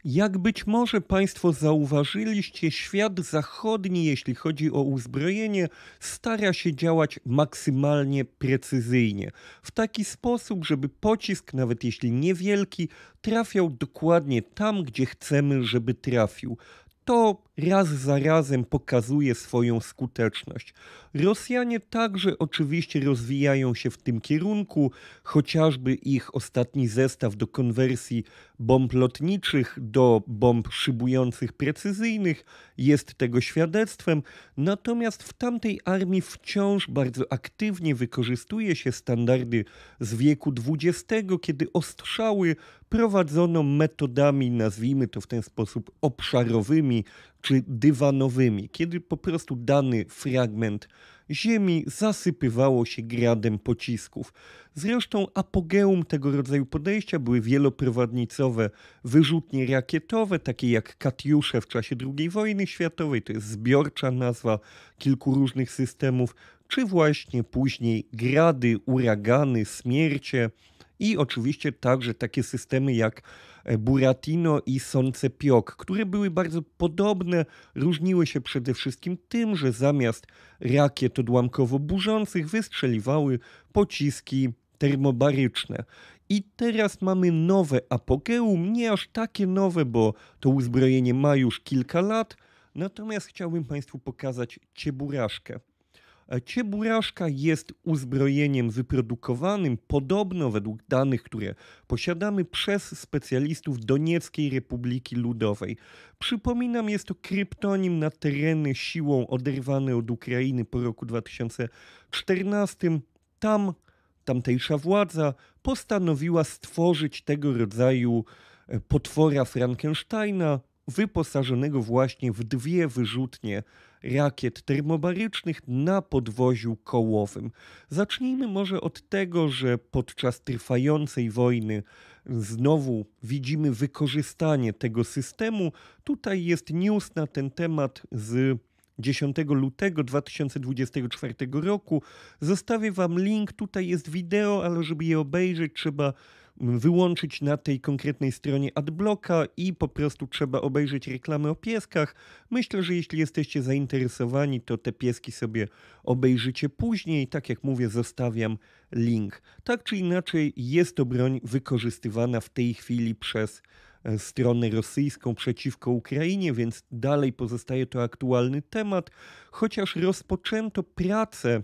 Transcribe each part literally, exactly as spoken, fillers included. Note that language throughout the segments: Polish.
Jak być może Państwo zauważyliście, świat zachodni, jeśli chodzi o uzbrojenie, stara się działać maksymalnie precyzyjnie. W taki sposób, żeby pocisk, nawet jeśli niewielki, trafiał dokładnie tam, gdzie chcemy, żeby trafił. To raz za razem pokazuje swoją skuteczność. Rosjanie także oczywiście rozwijają się w tym kierunku, chociażby ich ostatni zestaw do konwersji bomb lotniczych do bomb szybujących precyzyjnych jest tego świadectwem, natomiast w tamtej armii wciąż bardzo aktywnie wykorzystuje się standardy z wieku dwudziestego, kiedy ostrzały prowadzono metodami, nazwijmy to w ten sposób, obszarowymi czy dywanowymi, kiedy po prostu dany fragment ziemi zasypywało się gradem pocisków. Zresztą apogeum tego rodzaju podejścia były wieloprowadnicowe wyrzutnie rakietowe, takie jak Katiusze w czasie drugiej wojny światowej, to jest zbiorcza nazwa kilku różnych systemów, czy właśnie później grady, uragany, smiercie i oczywiście także takie systemy jak Buratino i Soncepiok, które były bardzo podobne, różniły się przede wszystkim tym, że zamiast rakiet odłamkowo-burzących wystrzeliwały pociski termobaryczne. I teraz mamy nowe apogeum, nie aż takie nowe, bo to uzbrojenie ma już kilka lat, natomiast chciałbym Państwu pokazać Cieburaszkę. Cieburaszka jest uzbrojeniem wyprodukowanym podobno według danych, które posiadamy przez specjalistów Donieckiej Republiki Ludowej. Przypominam, jest to kryptonim na tereny siłą oderwane od Ukrainy po roku dwa tysiące czternastym. Tam tamtejsza władza postanowiła stworzyć tego rodzaju potwora Frankensteina, wyposażonego właśnie w dwie wyrzutnie rakiet termobarycznych na podwoziu kołowym. Zacznijmy może od tego, że podczas trwającej wojny znowu widzimy wykorzystanie tego systemu. Tutaj jest news na ten temat z dziesiątego lutego dwa tysiące dwudziestego czwartego roku. Zostawię Wam link, tutaj jest wideo, ale żeby je obejrzeć, trzeba wyłączyć na tej konkretnej stronie adblocka i po prostu trzeba obejrzeć reklamy o pieskach. Myślę, że jeśli jesteście zainteresowani, to te pieski sobie obejrzycie później. Tak jak mówię, zostawiam link. Tak czy inaczej jest to broń wykorzystywana w tej chwili przez stronę rosyjską przeciwko Ukrainie, więc dalej pozostaje to aktualny temat, chociaż rozpoczęto pracę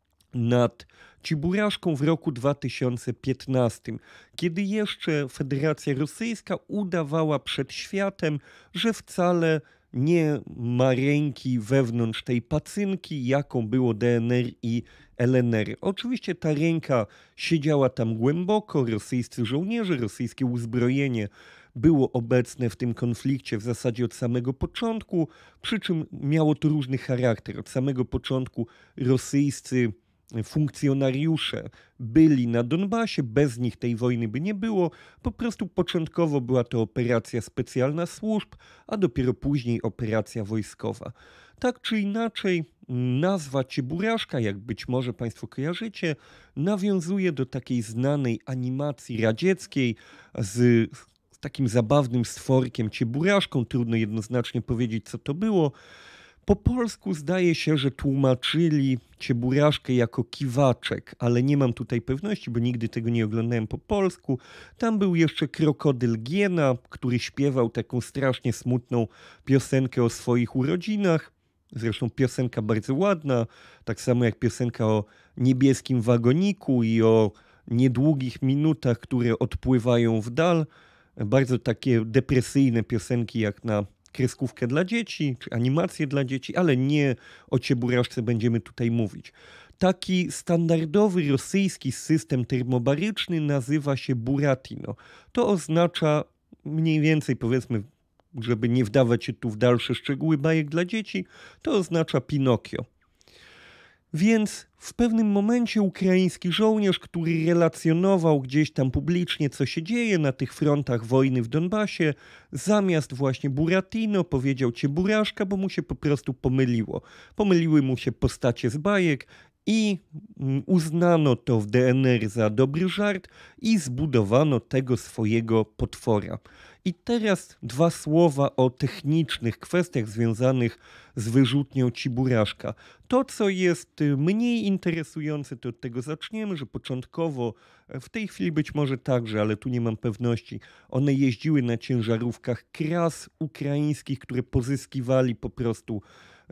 nad Cieburaszką w roku dwa tysiące piętnastym, kiedy jeszcze Federacja Rosyjska udawała przed światem, że wcale nie ma ręki wewnątrz tej pacynki, jaką było D N R i L N R. Oczywiście ta ręka siedziała tam głęboko, rosyjscy żołnierze, rosyjskie uzbrojenie było obecne w tym konflikcie w zasadzie od samego początku, przy czym miało to różny charakter. Od samego początku rosyjscy funkcjonariusze byli na Donbasie, bez nich tej wojny by nie było. Po prostu początkowo była to operacja specjalna służb, a dopiero później operacja wojskowa. Tak czy inaczej, nazwa Cieburaszka, jak być może Państwo kojarzycie, nawiązuje do takiej znanej animacji radzieckiej z z takim zabawnym stworkiem Cieburaszką. Trudno jednoznacznie powiedzieć, co to było. Po polsku zdaje się, że tłumaczyli Cieburaszkę jako kiwaczek, ale nie mam tutaj pewności, bo nigdy tego nie oglądałem po polsku. Tam był jeszcze krokodyl Giena, który śpiewał taką strasznie smutną piosenkę o swoich urodzinach. Zresztą piosenka bardzo ładna, tak samo jak piosenka o niebieskim wagoniku i o niedługich minutach, które odpływają w dal. Bardzo takie depresyjne piosenki jak na kreskówkę dla dzieci, czy animację dla dzieci, ale nie o Cieburaszce będziemy tutaj mówić. Taki standardowy rosyjski system termobaryczny nazywa się Buratino. To oznacza mniej więcej, powiedzmy, żeby nie wdawać się tu w dalsze szczegóły bajek dla dzieci, to oznacza Pinokio. Więc w pewnym momencie ukraiński żołnierz, który relacjonował gdzieś tam publicznie, co się dzieje na tych frontach wojny w Donbasie, zamiast właśnie Buratino powiedział Cieburaszka, bo mu się po prostu pomyliło. Pomyliły mu się postacie z bajek i uznano to w D N R za dobry żart i zbudowano tego swojego potwora. I teraz dwa słowa o technicznych kwestiach związanych z wyrzutnią Ciburaszka. To, co jest mniej interesujące, to od tego zaczniemy, że początkowo, w tej chwili być może także, ale tu nie mam pewności, one jeździły na ciężarówkach kras ukraińskich, które pozyskiwali po prostu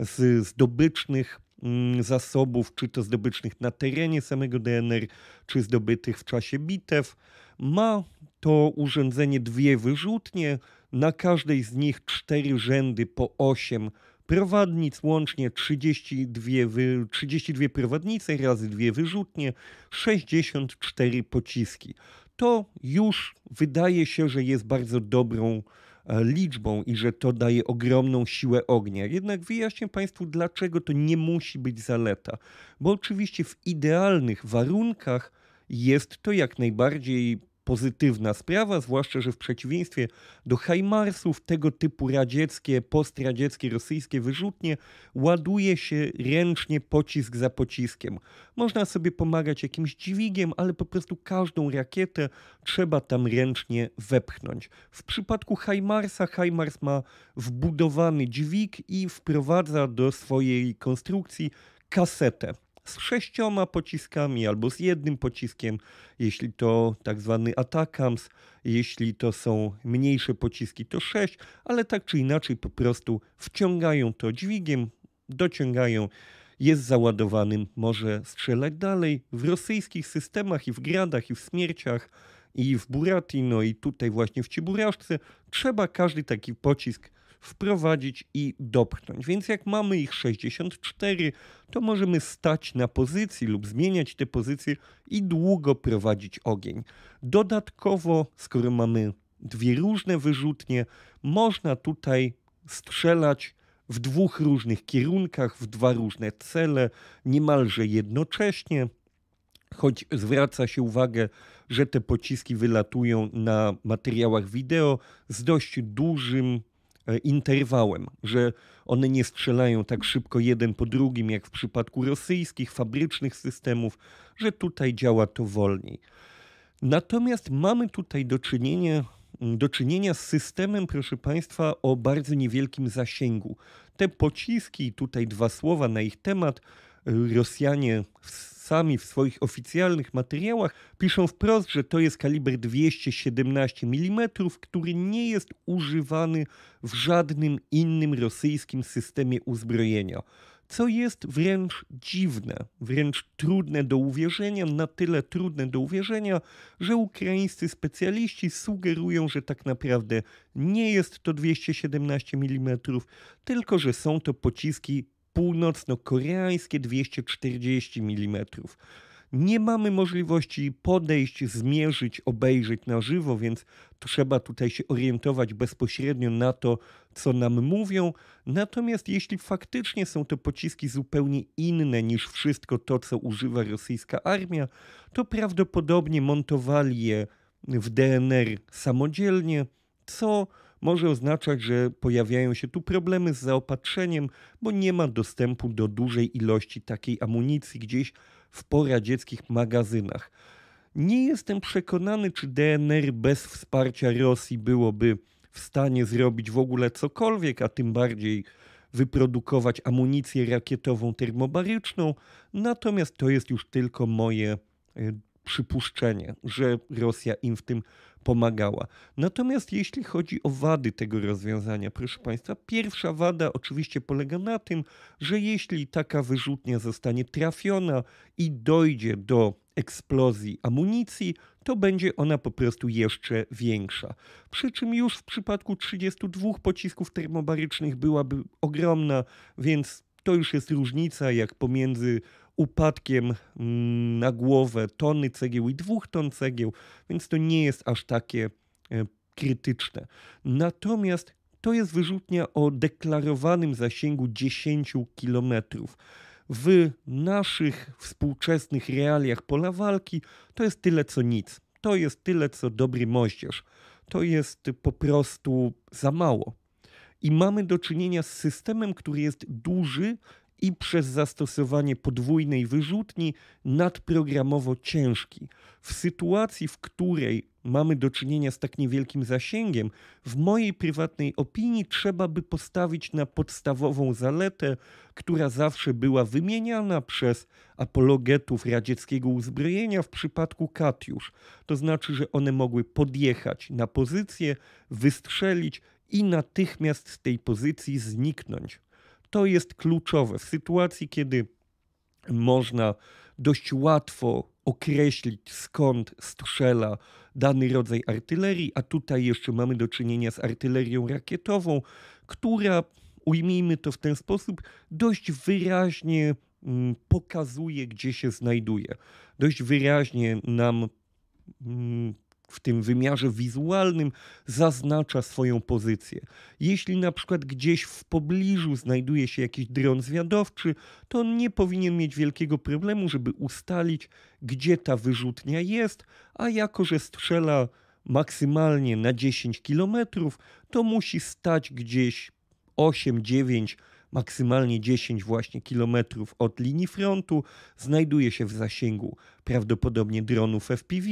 z zdobycznych zasobów, czy to zdobycznych na terenie samego D N R, czy zdobytych w czasie bitew. Ma to urządzenie dwie wyrzutnie, na każdej z nich cztery rzędy po osiem prowadnic, łącznie trzydzieści dwie, wy, trzydzieści dwie prowadnice razy dwie wyrzutnie, sześćdziesiąt cztery pociski. To już wydaje się, że jest bardzo dobrą liczbą i że to daje ogromną siłę ognia. Jednak wyjaśnię Państwu, dlaczego to nie musi być zaleta. Bo oczywiście w idealnych warunkach jest to jak najbardziej pozytywna sprawa, zwłaszcza, że w przeciwieństwie do Hajmarsów tego typu radzieckie, postradzieckie, rosyjskie wyrzutnie ładuje się ręcznie pocisk za pociskiem. Można sobie pomagać jakimś dźwigiem, ale po prostu każdą rakietę trzeba tam ręcznie wepchnąć. W przypadku Hajmarsa, Hajmars ma wbudowany dźwig i wprowadza do swojej konstrukcji kasetę z sześcioma pociskami albo z jednym pociskiem, jeśli to tak zwany atakams, jeśli to są mniejsze pociski, to sześć, ale tak czy inaczej po prostu wciągają to dźwigiem, dociągają, jest załadowanym, może strzelać dalej. W rosyjskich systemach i w Gradach, i w Śmierciach, i w Burati, no i tutaj właśnie w Ciburaszce trzeba każdy taki pocisk wprowadzić i dopchnąć. Więc jak mamy ich sześćdziesiąt cztery, to możemy stać na pozycji lub zmieniać te pozycje i długo prowadzić ogień. Dodatkowo, skoro mamy dwie różne wyrzutnie, można tutaj strzelać w dwóch różnych kierunkach, w dwa różne cele, niemalże jednocześnie, choć zwraca się uwagę, że te pociski wylatują na materiałach wideo z dość dużym interwałem, że one nie strzelają tak szybko jeden po drugim, jak w przypadku rosyjskich, fabrycznych systemów, że tutaj działa to wolniej. Natomiast mamy tutaj do czynienia, do czynienia z systemem, proszę Państwa, o bardzo niewielkim zasięgu. Te pociski, tutaj dwa słowa na ich temat, Rosjanie sami w swoich oficjalnych materiałach piszą wprost, że to jest kaliber dwieście siedemnaście milimetrów, który nie jest używany w żadnym innym rosyjskim systemie uzbrojenia. Co jest wręcz dziwne, wręcz trudne do uwierzenia, na tyle trudne do uwierzenia, że ukraińscy specjaliści sugerują, że tak naprawdę nie jest to dwieście siedemnaście milimetrów, tylko że są to pociski północno-koreańskie dwieście czterdzieści milimetrów. Nie mamy możliwości podejść, zmierzyć, obejrzeć na żywo, więc trzeba tutaj się orientować bezpośrednio na to, co nam mówią. Natomiast jeśli faktycznie są to pociski zupełnie inne niż wszystko to, co używa rosyjska armia, to prawdopodobnie montowali je w D N R samodzielnie, co może oznaczać, że pojawiają się tu problemy z zaopatrzeniem, bo nie ma dostępu do dużej ilości takiej amunicji gdzieś w poradzieckich magazynach. Nie jestem przekonany, czy D N R bez wsparcia Rosji byłoby w stanie zrobić w ogóle cokolwiek, a tym bardziej wyprodukować amunicję rakietową termobaryczną, natomiast to jest już tylko moje przypuszczenie, że Rosja im w tym pomagała. Natomiast jeśli chodzi o wady tego rozwiązania, proszę Państwa, pierwsza wada oczywiście polega na tym, że jeśli taka wyrzutnia zostanie trafiona i dojdzie do eksplozji amunicji, to będzie ona po prostu jeszcze większa. Przy czym już w przypadku trzydziestu dwóch pocisków termobarycznych byłaby ogromna, więc to już jest różnica jak pomiędzy upadkiem na głowę tony cegieł i dwóch ton cegieł, więc to nie jest aż takie krytyczne. Natomiast to jest wyrzutnia o deklarowanym zasięgu dziesięć kilometrów. W naszych współczesnych realiach pola walki to jest tyle co nic. To jest tyle co dobry moździerz. To jest po prostu za mało. I mamy do czynienia z systemem, który jest duży i przez zastosowanie podwójnej wyrzutni nadprogramowo ciężki. W sytuacji, w której mamy do czynienia z tak niewielkim zasięgiem, w mojej prywatnej opinii trzeba by postawić na podstawową zaletę, która zawsze była wymieniana przez apologetów radzieckiego uzbrojenia w przypadku Katiusz. To znaczy, że one mogły podjechać na pozycję, wystrzelić i natychmiast z tej pozycji zniknąć. To jest kluczowe w sytuacji, kiedy można dość łatwo określić, skąd strzela dany rodzaj artylerii, a tutaj jeszcze mamy do czynienia z artylerią rakietową, która, ujmijmy to w ten sposób, dość wyraźnie mm, pokazuje, gdzie się znajduje. Dość wyraźnie nam mm, w tym wymiarze wizualnym zaznacza swoją pozycję. Jeśli na przykład gdzieś w pobliżu znajduje się jakiś dron zwiadowczy, to on nie powinien mieć wielkiego problemu, żeby ustalić, gdzie ta wyrzutnia jest, a jako że strzela maksymalnie na dziesięć kilometrów, to musi stać gdzieś osiem, dziewięć, maksymalnie dziesięć właśnie kilometrów od linii frontu, znajduje się w zasięgu prawdopodobnie dronów F P V,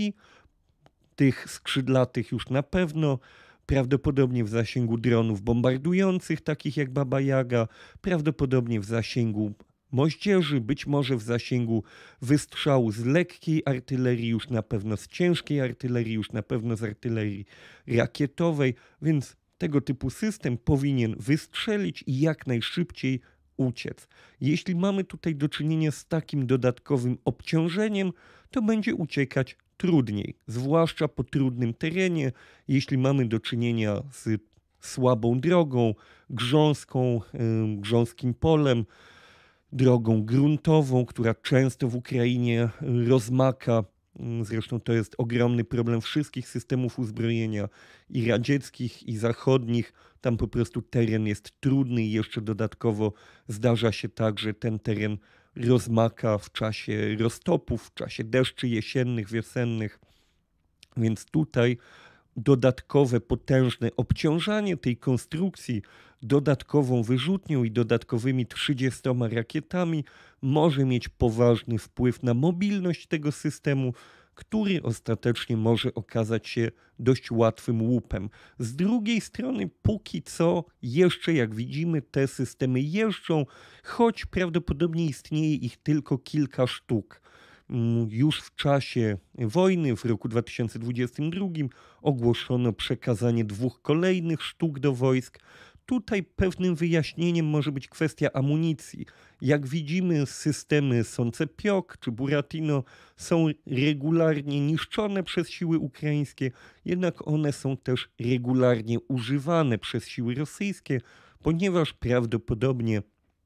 tych skrzydlatych już na pewno, prawdopodobnie w zasięgu dronów bombardujących, takich jak Baba Jaga, prawdopodobnie w zasięgu moździerzy, być może w zasięgu wystrzału z lekkiej artylerii, już na pewno z ciężkiej artylerii, już na pewno z artylerii rakietowej, więc tego typu system powinien wystrzelić i jak najszybciej uciec. Jeśli mamy tutaj do czynienia z takim dodatkowym obciążeniem, to będzie uciekać trudniej, zwłaszcza po trudnym terenie, jeśli mamy do czynienia z słabą drogą, grząską, grząskim polem, drogą gruntową, która często w Ukrainie rozmaka. Zresztą to jest ogromny problem wszystkich systemów uzbrojenia i radzieckich, i zachodnich. Tam po prostu teren jest trudny i jeszcze dodatkowo zdarza się tak, że ten teren rozmaka w czasie roztopów, w czasie deszczy jesiennych, wiosennych. Więc tutaj dodatkowe, potężne obciążanie tej konstrukcji dodatkową wyrzutnią i dodatkowymi trzydziestoma rakietami może mieć poważny wpływ na mobilność tego systemu, który ostatecznie może okazać się dość łatwym łupem. Z drugiej strony, póki co, jeszcze jak widzimy, te systemy jeżdżą, choć prawdopodobnie istnieje ich tylko kilka sztuk. Już w czasie wojny, w roku dwa tysiące dwudziestym drugim, ogłoszono przekazanie dwóch kolejnych sztuk do wojsk. Tutaj pewnym wyjaśnieniem może być kwestia amunicji. Jak widzimy, systemy Sonce-Pjok czy Buratino są regularnie niszczone przez siły ukraińskie, jednak one są też regularnie używane przez siły rosyjskie, ponieważ prawdopodobnie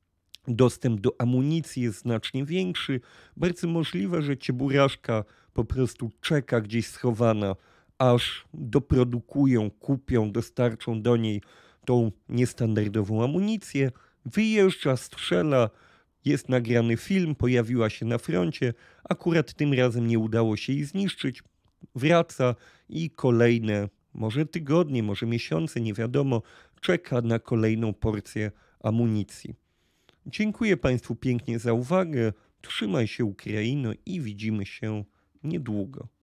dostęp do amunicji jest znacznie większy. Bardzo możliwe, że Cieburaszka po prostu czeka gdzieś schowana, aż doprodukują, kupią, dostarczą do niej tą niestandardową amunicję, wyjeżdża, strzela, jest nagrany film, pojawiła się na froncie, akurat tym razem nie udało się jej zniszczyć, wraca i kolejne, może tygodnie, może miesiące, nie wiadomo, czeka na kolejną porcję amunicji. Dziękuję Państwu pięknie za uwagę, trzymaj się Ukraino i widzimy się niedługo.